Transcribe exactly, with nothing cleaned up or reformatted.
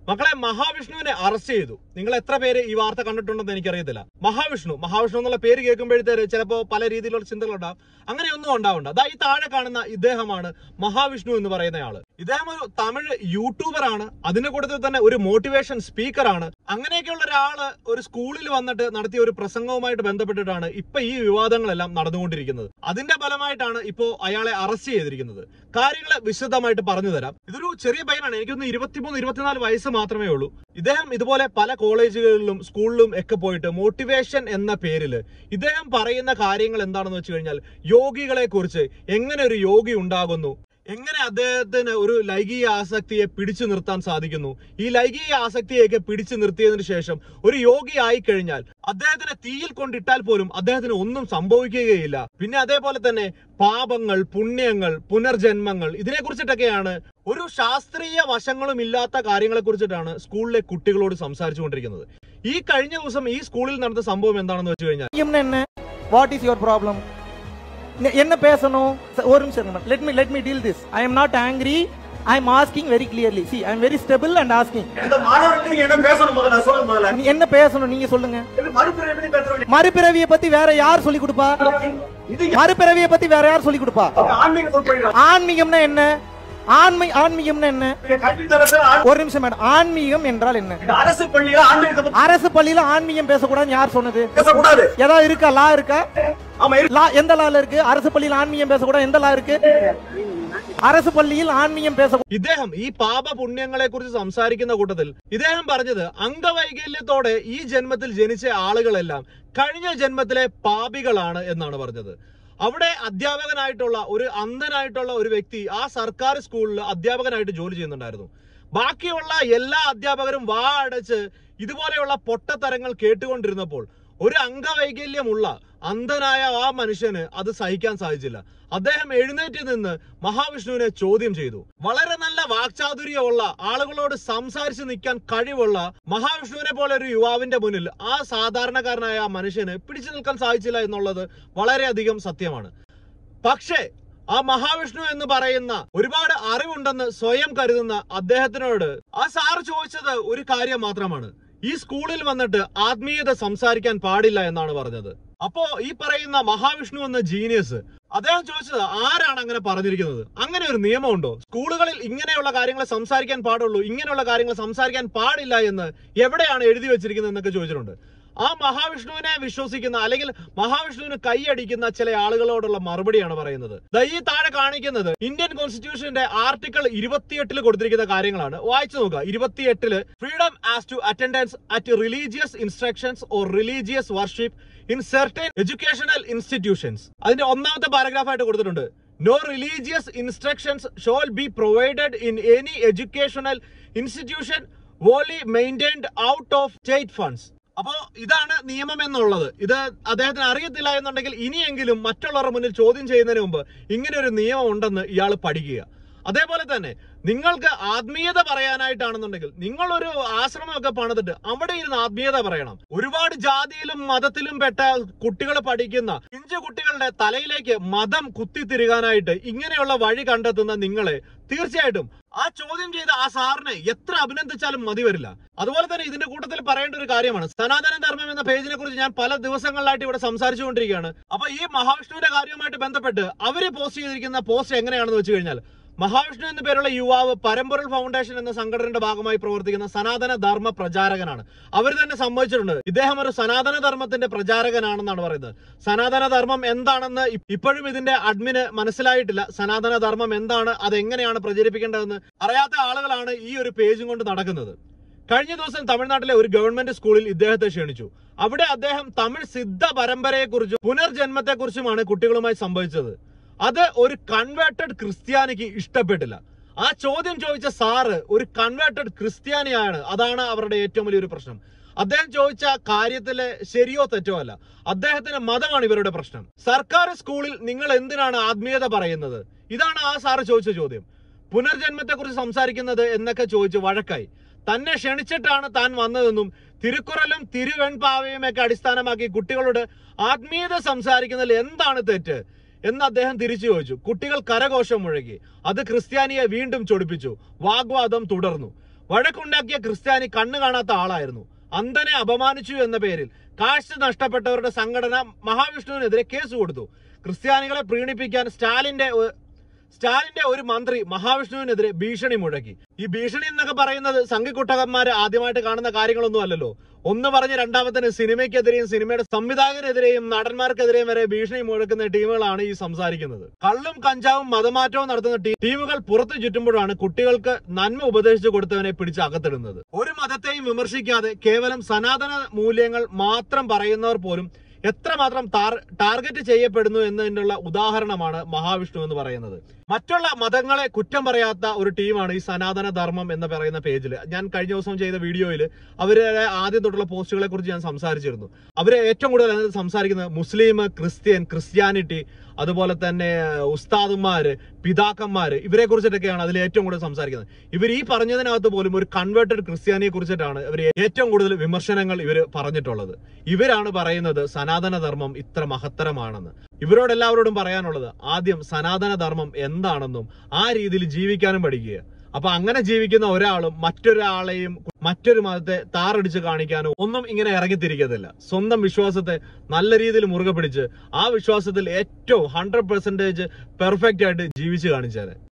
മക്കളെ, മഹാവിഷ്ണുവിനെ അറസ്റ്റ് ചെയ്തു. നിങ്ങൾ എത്ര പേര് ഈ വാർത്ത കണ്ടിട്ടുണ്ടെന്ന് എനിക്കറിയത്തില്ല. മഹാവിഷ്ണു മഹാവിഷ്ണു എന്നുള്ള പേര് കേൾക്കുമ്പോഴത്തേക്ക് ചിലപ്പോൾ പല രീതിയിലുള്ള ചിന്തകളുണ്ടാവും. അങ്ങനെയൊന്നും ഉണ്ടാവണ്ട. അതാ ഈ താഴെ കാണുന്ന ഇദ്ദേഹമാണ് മഹാവിഷ്ണു എന്ന് പറയുന്നയാള്. ഇദ്ദേഹം ഒരു തമിഴ് യൂട്യൂബറാണ്. അതിന്റെ കൂട്ടത്തിൽ തന്നെ ഒരു മോട്ടിവേഷൻ സ്പീക്കറാണ്. അങ്ങനെയൊക്കെയുള്ള ഒരാള് ഒരു സ്കൂളിൽ വന്നിട്ട് നടത്തിയ ഒരു പ്രസംഗവുമായിട്ട് ബന്ധപ്പെട്ടിട്ടാണ് ഇപ്പൊ ഈ വിവാദങ്ങളെല്ലാം നടന്നുകൊണ്ടിരിക്കുന്നത്. അതിന്റെ ഫലമായിട്ടാണ് ഇപ്പോ അയാളെ അറസ്റ്റ് ചെയ്തിരിക്കുന്നത്. കാര്യങ്ങളെ വിശദമായിട്ട് പറഞ്ഞു തരാം. ഇതൊരു ചെറിയ പയ്യനാണ്. എനിക്കൊന്ന് ഇരുപത്തിമൂന്ന് ഇരുപത്തിനാല് വയസ്സ് മാത്രമേ ഉള്ളൂ. ഇദ്ദേഹം ഇതുപോലെ പല കോളേജുകളിലും സ്കൂളിലും ഒക്കെ പോയിട്ട് മോട്ടിവേഷൻ എന്ന പേരില് ഇദ്ദേഹം പറയുന്ന കാര്യങ്ങൾ എന്താണെന്ന് വെച്ച് കഴിഞ്ഞാൽ യോഗികളെ കുറിച്ച്, എങ്ങനെ ഒരു യോഗി ഉണ്ടാകുന്നു, എങ്ങനെ അദ്ദേഹത്തിന് ഒരു ലൈംഗിക ആസക്തിയെ പിടിച്ചു നിർത്താൻ സാധിക്കുന്നു, ഈ ലൈംഗിക ആസക്തിയൊക്കെ പിടിച്ചു നിർത്തിയതിനു ശേഷം ഒരു യോഗി ആയിക്കഴിഞ്ഞാൽ അദ്ദേഹത്തിനെ തീയിൽ കൊണ്ടിട്ടാൽ പോലും അദ്ദേഹത്തിന് ഒന്നും സംഭവിക്കുകയില്ല. പിന്നെ അതേപോലെ തന്നെ പാപങ്ങൾ, പുണ്യങ്ങൾ, പുനർജന്മങ്ങൾ, ഇതിനെ കുറിച്ചിട്ടൊക്കെയാണ്, ഒരു ശാസ്ത്രീയ വശങ്ങളും ഇല്ലാത്ത കാര്യങ്ങളെ കുറിച്ചിട്ടാണ് സ്കൂളിലെ കുട്ടികളോട് സംസാരിച്ചു കൊണ്ടിരിക്കുന്നത്. ഈ കഴിഞ്ഞ ദിവസം ഈ സ്കൂളിൽ നടന്ന സംഭവം എന്താണെന്ന് വെച്ച് കഴിഞ്ഞാൽ, വാട്ട് ഈസ് യുവർ പ്രോബ്ലം? என்ன பேசணும்? ஒரு நிமிஷம். let me let me deal this. I am not angry. I am asking very clearly. See, I am very stable and asking. இந்த மாணவருக்கு என்ன பேசணும் முதல்ல சொல்லுங்க. முதல்ல நீ என்ன பேசணும் நீங்க சொல்லுங்க. மறுபிறவியை பத்தி பேசணும். மறுபிறவியை பத்தி வேற யார் சொல்லி கொடுப்பா? மறுபிறவியை பத்தி வேற யார் சொல்லி கொடுப்பா? ஆன்மீகம் சொல்றீங்க. ஆன்மீகம்னா என்ன? ஆன்மீ ஆன்மீகம்னா என்ன? ஒரு நிமிஷம் மேடம். ஆன்மீகம் என்றால் என்ன? அரசு பள்ளியில ஆன்மீகம் அரசு பள்ளியில ஆன்மீகம் பேசக்கூடாதுன்னு யார் சொன்னது? பேசக்கூடாது. ஏதாவது இருக்கா? லா இருக்கா? ஆமா, லா எந்த லால இருக்கு? அரசு பள்ளியில் ஆன்மீகம் பேசக்கூடாது எந்த லா இருக்கு? அரசு പള്ളിയിൽ ആത്മീയം പേസ. ഇദ്ദേഹം ഈ പാപ പുണ്യങ്ങളെ കുറിച്ച് സംസാരിക്കുന്ന കൂട്ടത്തിൽ ഇദ്ദേഹം പറഞ്ഞത്, അംഗവൈകല്യത്തോടെ ഈ ജന്മത്തിൽ ജനിച്ച ആളുകളെല്ലാം കഴിഞ്ഞ ജന്മത്തിലെ പാപികളാണ് എന്നാണ് പറഞ്ഞത്. അവിടെ അധ്യാപകനായിട്ടുള്ള ഒരു അന്ധനായിട്ടുള്ള ഒരു വ്യക്തി ആ സർക്കാർ സ്കൂളിൽ അധ്യാപകനായിട്ട് ജോലി ചെയ്യുന്നുണ്ടായിരുന്നു. ബാക്കിയുള്ള എല്ലാ അധ്യാപകരും വാ അടച്ച് ഇതുപോലെയുള്ള പൊട്ടത്തരങ്ങൾ കേട്ടുകൊണ്ടിരുന്നപ്പോൾ ഒരു അംഗവൈകല്യമുള്ള അന്ധനായ ആ മനുഷ്യന് അത് സഹിക്കാൻ സാധിച്ചില്ല. അദ്ദേഹം എഴുന്നേറ്റ് നിന്ന് മഹാവിഷ്ണുവിനെ ചോദ്യം ചെയ്തു. വളരെ നല്ല വാക്ചാതുര്യമുള്ള, ആളുകളോട് സംസാരിച്ച് നിൽക്കാൻ കഴിവുള്ള മഹാവിഷ്ണുവിനെ പോലെ ഒരു യുവാവിന്റെ മുന്നിൽ ആ സാധാരണക്കാരനായ ആ മനുഷ്യന് പിടിച്ചു നിൽക്കാൻ സാധിച്ചില്ല എന്നുള്ളത് വളരെയധികം സത്യമാണ്. പക്ഷേ ആ മഹാവിഷ്ണു എന്ന് പറയുന്ന ഒരുപാട് അറിവുണ്ടെന്ന് സ്വയം കരുതുന്ന അദ്ദേഹത്തിനോട് ആ സാർ ചോദിച്ചത് ഒരു കാര്യം മാത്രമാണ്, ഈ സ്കൂളിൽ വന്നിട്ട് ആത്മീയത സംസാരിക്കാൻ പാടില്ല എന്നാണ് പറഞ്ഞത്. അപ്പോ ഈ പറയുന്ന മഹാവിഷ്ണു എന്ന ജീനിയസ് അദ്ദേഹം ചോദിച്ചത്, ആരാണ് അങ്ങനെ പറഞ്ഞിരിക്കുന്നത്? അങ്ങനെ ഒരു നിയമമുണ്ടോ? സ്കൂളുകളിൽ ഇങ്ങനെയുള്ള കാര്യങ്ങൾ സംസാരിക്കാൻ പാടുള്ളൂ, ഇങ്ങനെയുള്ള കാര്യങ്ങൾ സംസാരിക്കാൻ പാടില്ല എന്ന് എവിടെയാണ് എഴുതി വെച്ചിരിക്കുന്നത് എന്നൊക്കെ ചോദിച്ചിട്ടുണ്ട്. ആ മഹാവിഷ്ണുവിനെ വിശ്വസിക്കുന്ന അല്ലെങ്കിൽ മഹാവിഷ്ണുവിന് കൈയടിക്കുന്ന ചില ആളുകളോടുള്ള മറുപടിയാണ് പറയുന്നത്. ഈ താഴെ കാണിക്കുന്നത് ഇന്ത്യൻ കോൺസ്റ്റിറ്റ്യൂഷന്റെ ആർട്ടിക്കിൾ ഇരുപത്തിയെട്ടില് കൊടുത്തിരിക്കുന്ന കാര്യങ്ങളാണ്. വായിച്ചു നോക്കുക. ഇരുപത്തിയെട്ടില് freedom as to attendance at religious instructions or religious worship in certain educational institutions. അതിന്റെ ഒന്നാമത്തെ പാരഗ്രാഫ് ആയിട്ട് കൊടുത്തിട്ടുണ്ട്, no religious instructions shall be provided in any educational institution wholly maintained out of state funds. അപ്പോ ഇതാണ് നിയമം എന്നുള്ളത്. ഇത് അദ്ദേഹത്തിന് അറിയത്തില്ല എന്നുണ്ടെങ്കിൽ ഇനിയെങ്കിലും മറ്റുള്ളവരുടെ മുന്നിൽ ചോദ്യം ചെയ്യുന്നതിന് മുമ്പ് ഇങ്ങനെ ഒരു നിയമം ഉണ്ടെന്ന് ഇയാൾ പഠിക്കുക. അതേപോലെ തന്നെ നിങ്ങൾക്ക് ആത്മീയത പറയാനായിട്ടാണെന്നുണ്ടെങ്കിൽ നിങ്ങളൊരു ആശ്രമമൊക്കെ പണിതിട്ട് അവിടെ ഇരുന്ന് ആത്മീയത പറയണം. ഒരുപാട് ജാതിയിലും മതത്തിലും പെട്ട കുട്ടികൾ പഠിക്കുന്ന പിഞ്ചു കുട്ടികളുടെ തലയിലേക്ക് മതം കുത്തിത്തിരുകാനായിട്ട് ഇങ്ങനെയുള്ള വഴി കണ്ടെത്തുന്ന നിങ്ങളെ തീർച്ചയായിട്ടും ആ ചോദ്യം ചെയ്ത ആ സാറിനെ എത്ര അഭിനന്ദിച്ചാലും മതി വരില്ല. അതുപോലെ തന്നെ ഇതിന്റെ കൂട്ടത്തിൽ പറയേണ്ട ഒരു കാര്യമാണ്, സനാതന ധർമ്മം എന്ന പേജിനെ കുറിച്ച് ഞാൻ പല ദിവസങ്ങളിലായിട്ട് ഇവിടെ സംസാരിച്ചുകൊണ്ടിരിക്കുകയാണ്. അപ്പൊ ഈ മഹാവിഷ്ണുവിന്റെ കാര്യവുമായിട്ട് ബന്ധപ്പെട്ട് അവര് പോസ്റ്റ് ചെയ്തിരിക്കുന്ന പോസ്റ്റ് എങ്ങനെയാണെന്ന് വെച്ച് കഴിഞ്ഞാൽ, മഹാവിഷ്ണു എന്ന പേരുള്ള യുവാവ് പരമ്പൊരുൾ ഫൗണ്ടേഷൻ എന്ന സംഘടനയുടെ ഭാഗമായി പ്രവർത്തിക്കുന്ന സനാതന ധർമ്മ പ്രചാരകനാണ്. അവർ തന്നെ സമ്മതിച്ചിട്ടുണ്ട് ഇദ്ദേഹം ഒരു സനാതന ധർമ്മത്തിന്റെ പ്രചാരകനാണെന്നാണ് പറയുന്നത്. സനാതന ധർമ്മം എന്താണെന്ന് ഇപ്പോഴും ഇതിന്റെ അഡ്മിന് മനസ്സിലായിട്ടില്ല. സനാതന ധർമ്മം എന്താണ്, അതെങ്ങനെയാണ് പ്രചരിപ്പിക്കേണ്ടതെന്ന് അറിയാത്ത ആളുകളാണ് ഈ ഒരു പേജും കൊണ്ട് നടക്കുന്നത്. കഴിഞ്ഞ ദിവസം തമിഴ്നാട്ടിലെ ഒരു ഗവൺമെന്റ് സ്കൂളിൽ ഇദ്ദേഹത്തെ ക്ഷണിച്ചു. അവിടെ അദ്ദേഹം തമിഴ് സിദ്ധ പരമ്പരയെക്കുറിച്ചും പുനർജന്മത്തെക്കുറിച്ചുമാണ് കുട്ടികളുമായി സംഭവിച്ചത്. അത് ഒരു കൺവേർട്ടഡ് ക്രിസ്ത്യാനിക്ക് ഇഷ്ടപ്പെട്ടില്ല. ആ ചോദ്യം ചോദിച്ച സാറ് ഒരു കൺവേർട്ടഡ് ക്രിസ്ത്യാനിയാണ്. അതാണ് അവരുടെ ഏറ്റവും വലിയൊരു പ്രശ്നം. അദ്ദേഹം ചോദിച്ച കാര്യത്തിലെ ശരിയോ തെറ്റോ അല്ല, അദ്ദേഹത്തിന്റെ മതമാണ് ഇവരുടെ പ്രശ്നം. സർക്കാർ സ്കൂളിൽ നിങ്ങൾ എന്തിനാണ് ആത്മീയത പറയുന്നത്? ഇതാണ് ആ സാറ് ചോദിച്ച ചോദ്യം. പുനർജന്മത്തെ കുറിച്ച് സംസാരിക്കുന്നത് എന്നൊക്കെ ചോദിച്ച് വഴക്കായി. തന്നെ ക്ഷണിച്ചിട്ടാണ് താൻ വന്നതെന്നും തിരുക്കുറലും തിരുവെൺപാവയും ഒക്കെ അടിസ്ഥാനമാക്കി കുട്ടികളോട് ആത്മീയത സംസാരിക്കുന്നതിൽ എന്താണ് തെറ്റ് എന്ന് അദ്ദേഹം തിരിച്ചു ചോദിച്ചു. കുട്ടികൾ കരഘോഷം മുഴങ്ങി. അത് ക്രിസ്ത്യാനിയെ വീണ്ടും ചൊടിപ്പിച്ചു. വാഗ്വാദം തുടർന്നു. വഴക്കുണ്ടാക്കിയ ക്രിസ്ത്യാനി കണ്ണു കാണാത്ത ആളായിരുന്നു. അന്ധനെ അപമാനിച്ചു എന്ന പേരിൽ കാഴ്ച നഷ്ടപ്പെട്ടവരുടെ സംഘടന മഹാവിഷ്ണുവിനെതിരെ കേസ് കൊടുത്തു. ക്രിസ്ത്യാനികളെ പ്രീണിപ്പിക്കാൻ സ്റ്റാലിന്റെ സ്റ്റാലിന്റെ ഒരു മന്ത്രി മഹാവിഷ്ണുവിനെതിരെ ഭീഷണി മുഴക്കി. ഈ ഭീഷണി എന്നൊക്കെ പറയുന്നത് സംഘിക്കുട്ടകന്മാര് ആദ്യമായിട്ട് കാണുന്ന കാര്യങ്ങളൊന്നും അല്ലല്ലോ. ഒന്ന് പറഞ്ഞ് രണ്ടാമത്തിന് സിനിമയ്ക്കെതിരെയും സിനിമയുടെ സംവിധായകരെതിരെയും നടന്മാർക്കെതിരെയും വരെ ഭീഷണി മുഴക്കുന്ന ടീമുകളാണ് ഈ സംസാരിക്കുന്നത്. കള്ളും കഞ്ചാവും മതമാറ്റവും നടത്തുന്ന ടീമുകൾ പുറത്തു ചുറ്റുമ്പോഴാണ് കുട്ടികൾക്ക് നന്മ ഉപദേശിച്ചു കൊടുത്തവനെ പിടിച്ച് അകത്തിടുന്നത്. ഒരു മതത്തെയും വിമർശിക്കാതെ കേവലം സനാതന മൂല്യങ്ങൾ മാത്രം പറയുന്നവർ പോലും എത്രമാത്രം ടാർഗറ്റ് ചെയ്യപ്പെടുന്നു എന്നതിനുള്ള ഉദാഹരണമാണ് മഹാവിഷ്ണു എന്ന് പറയുന്നത്. മറ്റുള്ള മതങ്ങളെ കുറ്റം പറയാത്ത ഒരു ടീമാണ് ഈ സനാതന ധർമ്മം എന്ന് പറയുന്ന പേജിൽ. ഞാൻ കഴിഞ്ഞ ദിവസം ചെയ്ത വീഡിയോയിൽ അവരുടെ ആദ്യം തൊട്ടുള്ള പോസ്റ്റുകളെ കുറിച്ച് ഞാൻ സംസാരിച്ചിരുന്നു. അവരെ ഏറ്റവും കൂടുതൽ സംസാരിക്കുന്നത് മുസ്ലിം, ക്രിസ്ത്യൻ, ക്രിസ്ത്യാനിറ്റി, അതുപോലെ തന്നെ ഉസ്താദുമാര്, പിതാക്കന്മാര്, ഇവരെ കുറിച്ചിട്ടൊക്കെയാണ് അതിൽ ഏറ്റവും കൂടുതൽ സംസാരിക്കുന്നത്. ഇവർ ഈ പറഞ്ഞതിനകത്ത് പോലും ഒരു കൺവേർട്ടഡ് ക്രിസ്ത്യാനിയെ കുറിച്ചിട്ടാണ് ഇവർ ഏറ്റവും കൂടുതൽ വിമർശനങ്ങൾ ഇവർ പറഞ്ഞിട്ടുള്ളത്. ഇവരാണ് പറയുന്നത് സനാതന ധർമ്മം ഇത്ര മഹത്തരമാണെന്ന്. ഇവരോടെല്ലാവരോടും പറയാനുള്ളത് ആദ്യം സനാതന ധർമ്മം എന്താണെന്നും ആ രീതിയിൽ ജീവിക്കാനും പഠിക്കുക. അപ്പൊ അങ്ങനെ ജീവിക്കുന്ന ഒരാളും മറ്റൊരാളെയും മറ്റൊരു മതത്തെ താറടിച്ച് കാണിക്കാനോ ഒന്നും ഇങ്ങനെ ഇറങ്ങിത്തിരിക്കത്തില്ല. സ്വന്തം വിശ്വാസത്തെ നല്ല രീതിയിൽ മുറുകെ പിടിച്ച് ആ വിശ്വാസത്തിൽ ഏറ്റവും ഹൺഡ്രഡ് പെർസെന്റേജ് പെർഫെക്റ്റ് ആയിട്ട് ജീവിച്ച് കാണിച്ചാല്